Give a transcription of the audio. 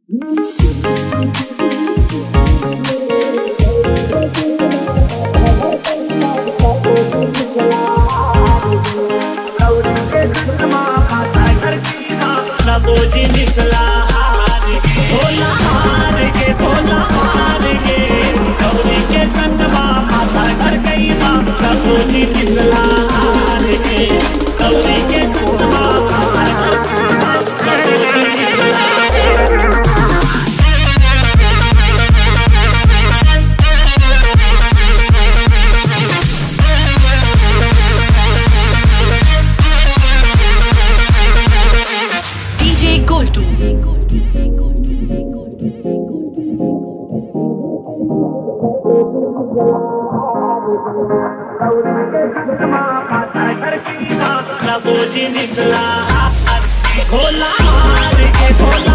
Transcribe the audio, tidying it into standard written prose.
बोझी निकला हार के, भोला हार के, भोला हार के, गौरी के संग माँ सागर गई माँ, बोझी निकला हार के, गौरी के संग माँ सागर गई माँ, बोझी निकला Gold2 बोझी निकला हार के, भोला हार के, भोला